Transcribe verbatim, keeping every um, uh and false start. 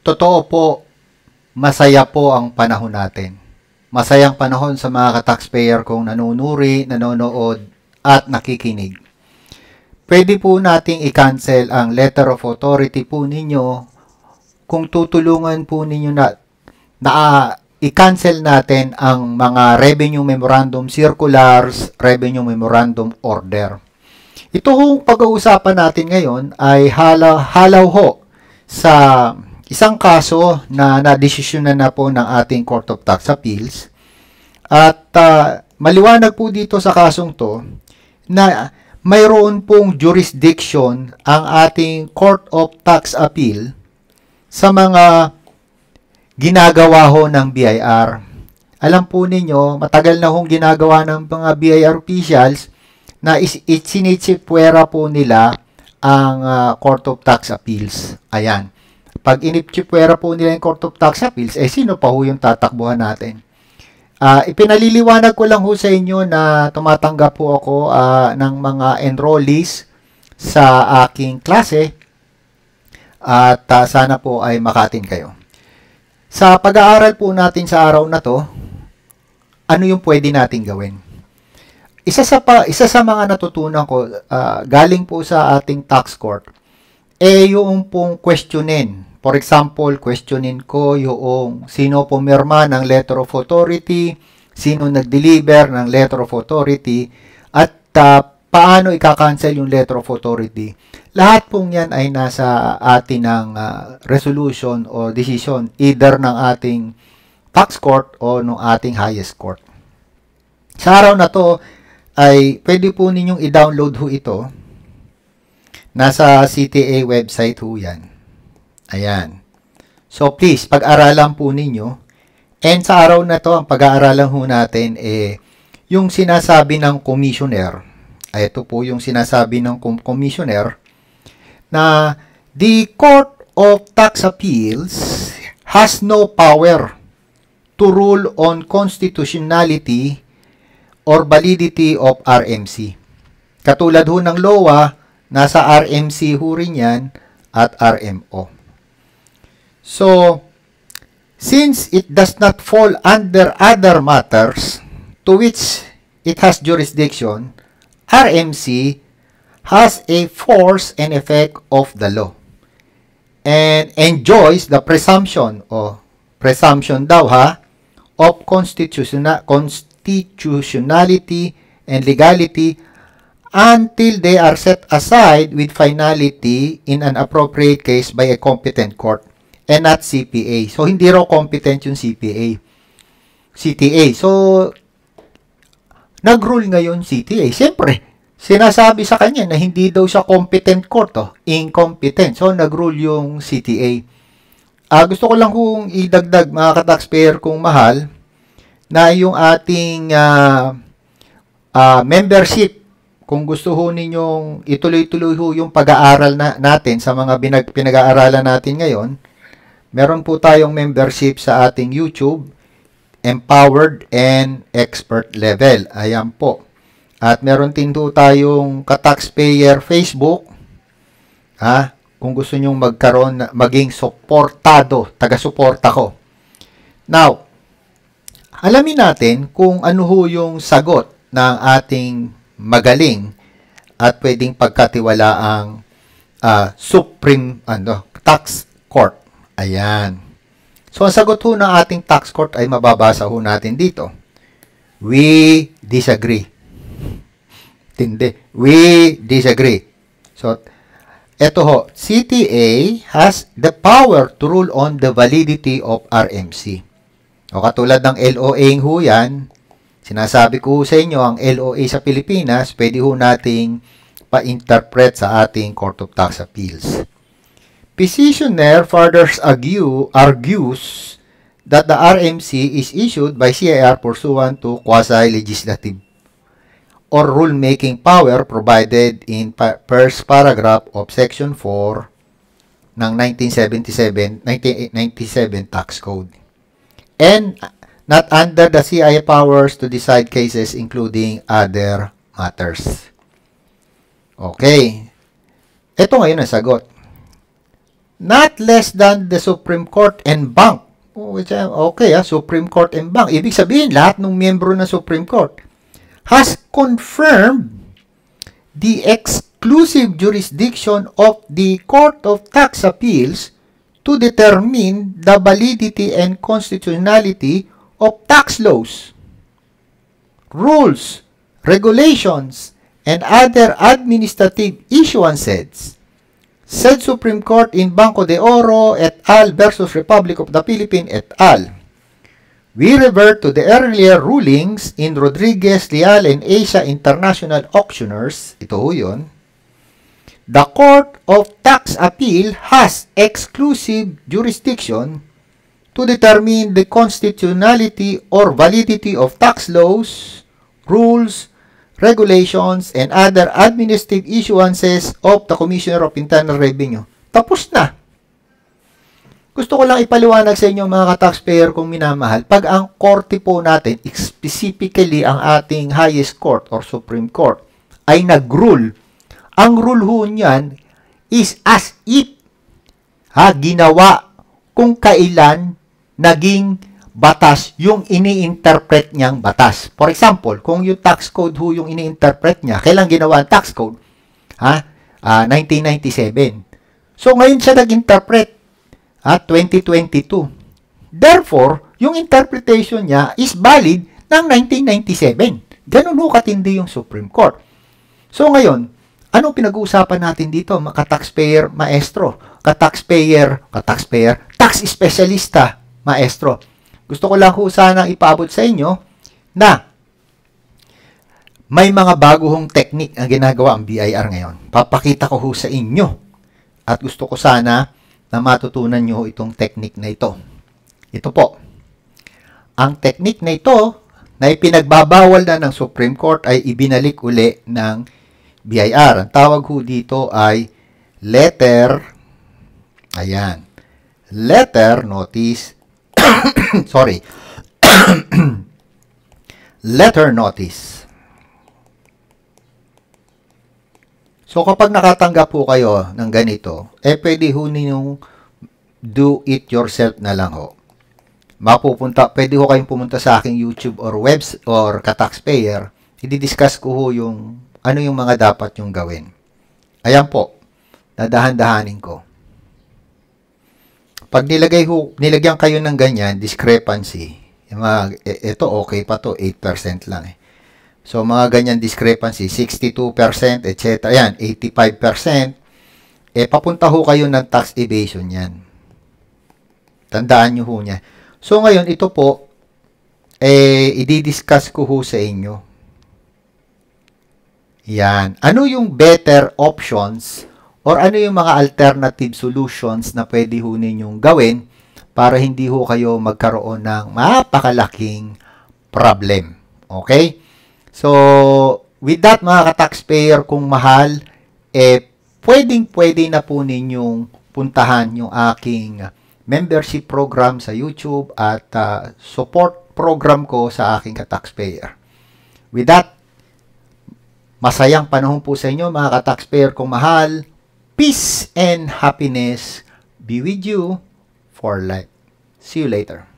totoo po, masaya po ang panahon natin. Masayang panahon sa mga ka-taxpayer kung nanunuri, nanonood, at nakikinig. Pwede po nating i-cancel ang letter of authority po ninyo kung tutulungan po ninyo na, na i-cancel natin ang mga revenue memorandum circulars, revenue memorandum order. Ito hong pag-uusapan natin ngayon ay halaw, halaw ho sa isang kaso na nadesisyonan na po ng ating Court of Tax Appeals. At uh, maliwanag po dito sa kasong to na mayroon pong jurisdiction ang ating Court of Tax Appeal sa mga ginagawa ho ng B I R. Alam po ninyo, matagal na hong ginagawa ng mga B I R officials na isinitsipwera po nila ang uh, Court of Tax Appeals. Ayan. Pag inipchipwera po nila yung Court of Tax Appeals, eh sino pa ho yung tatakbuhan natin? Uh, ipinaliliwanag ko lang ho sa inyo na tumatanggap po ako uh, ng mga enrollees sa aking klase at uh, sana po ay makatin kayo. Sa pag-aaral po natin sa araw na to, ano yung pwede natin gawin? Isa sa, pa, isa sa mga natutunan ko, uh, galing po sa ating tax court, eh yung pong questionin. For example, questionin ko yung sino pumirma ng letter of authority, sino nag-deliver ng letter of authority, at uh, paano ika-cancel yung letter of authority. Lahat pong yan ay nasa atin ng uh, resolution o decision either ng ating tax court o ng ating highest court. Sa araw na to ay pwede po ninyong i-download ho ito. Nasa C T A website ho yan. Ayan. So please, pag-aralan po ninyo. And sa araw na to, ang pag-aaralan ho natin eh yung sinasabi ng commissioner. Ay, ito po yung sinasabi ng commissioner na the Court of Tax Appeals has no power to rule on constitutionality or validity of R M C. Katulad ho ng LoA, nasa R M C ho rin yan at R M O. So, since it does not fall under other matters to which it has jurisdiction, R M C has a force and effect of the law and enjoys the presumption o presumption daw ha of constitutional constitutionality and legality until they are set aside with finality in an appropriate case by a competent court and not C P A. So, hindi raw competent yung C P A. C T A. So, nag-rule ngayon C T A. Siyempre, sinasabi sa kanya na hindi daw siya competent court. Oh. Incompetent. So, nag-rule yung C T A. Uh, gusto ko lang kung idagdag, mga ka-taxpayer kong mahal, na yung ating uh, uh, membership, kung gusto ho ninyong ituloy-tuloy ho yung pag-aaral na, natin sa mga binag, pinag-aaralan natin ngayon, meron po tayong membership sa ating YouTube, Empowered and Expert Level. Ayan po. At meron din po tayong ka-taxpayer Facebook. Ha? Kung gusto nyong magkaroon, maging suportado, taga-suporta ko. Now, alamin natin kung ano ho yung sagot ng ating magaling at pwedeng pagkatiwalaang uh, Supreme ano, Tax Court. Ayan. So, ang sagot ho ng ating tax court ay mababasa ho natin dito. We disagree. Tindi. We disagree. So, eto ho. C T A has the power to rule on the validity of R M C. O katulad ng L O A ho yan, sinasabi ko sa inyo, ang L O A sa Pilipinas, pwede ho nating pa-interpret sa ating Court of Tax Appeals. Petitioner further argue, argues that the R M C is issued by C I R pursuant to quasi-legislative or rulemaking power provided in pa first paragraph of Section four ng nineteen seventy-seven, nineteen ninety-seven Tax Code and not under the C I A powers to decide cases including other matters. Okay. Ito ngayon ang sagot. not less than the Supreme Court and Bank. Okay, ah, Supreme Court and Bank. Ibig sabihin, lahat ng miyembro ng Supreme Court has confirmed the exclusive jurisdiction of the Court of Tax Appeals to determine the validity and constitutionality of tax laws, rules, regulations, and other administrative issuances. Said Supreme Court in Banco de Oro et al. Versus Republic of the Philippines et al. We revert to the earlier rulings in Rodriguez, Leal, and Asia International Auctioneers. Ito ho yun. The Court of Tax Appeal has exclusive jurisdiction to determine the constitutionality or validity of tax laws, rules, regulations, and other administrative issuances of the Commissioner of Internal Revenue. Tapos na. Gusto ko lang ipaliwanag sa inyo mga ka-taxpayer kung minamahal. Pag ang korte po natin, specifically ang ating highest court or Supreme Court, ay nag-rule, ang rule ho niyan is as if ha, ginawa kung kailan naging batas yung ini-interpret niyang batas. For example, kung yung tax code ho yung ini-interpret niya, kailan ginawa ang tax code? Ha? Uh, nineteen ninety-seven. So, ngayon siya nag-interpret. Ha? twenty twenty-two. Therefore, yung interpretation niya is valid ng nineteen ninety-seven. Ganun ho katindi yung Supreme Court. So, ngayon, ano pinag-uusapan natin dito? Ka-taxpayer maestro. Ka-taxpayer, ka-taxpayer, tax specialista maestro. Gusto ko lang ho sana ipaabot sa inyo na may mga baguhong technique ang ginagawa ang B I R ngayon. Papakita ko ho sa inyo. At gusto ko sana na matutunan nyo itong technique na ito. Ito po. Ang technique na ito na ipinagbabawal na ng Supreme Court ay ibinalik uli ng B I R. Ang tawag ho dito ay letter, ayan, letter notice, sorry, letter notice. So, kapag nakatanggap po kayo ng ganito, eh, pwede ho ninyong do it yourself na lang ho. Mapupunta, pwede ho kayong pumunta sa aking YouTube or webs or ka-taxpayer. I-discuss ko ho yung ano yung mga dapat yung gawin. Ayan po, dadahan-dahanin ko. Pag nilagay ho, nilagyan kayo ng ganyan, discrepancy, yung mga, ito okay pa to, eight percent lang eh. So, mga ganyan discrepancy, sixty-two percent, et cetera. Ayan, eighty-five percent. Eh, papunta ho kayo ng tax evasion yan. Tandaan nyo ho niya. So, ngayon, ito po, eh, i-discuss ko ho sa inyo. Yan. Ano yung better options or ano yung mga alternative solutions na pwede ho ninyong gawin para hindi ho kayo magkaroon ng mapakalaking problem. Okay? So, with that mga ka-taxpayer, kung mahal, eh, pwedeng-pwede na po ninyong puntahan yung aking membership program sa YouTube at uh, support program ko sa aking ka-taxpayer. With that, masayang panahon po sa inyo mga ka-taxpayer kung mahal. Peace and happiness be with you for life. See you later.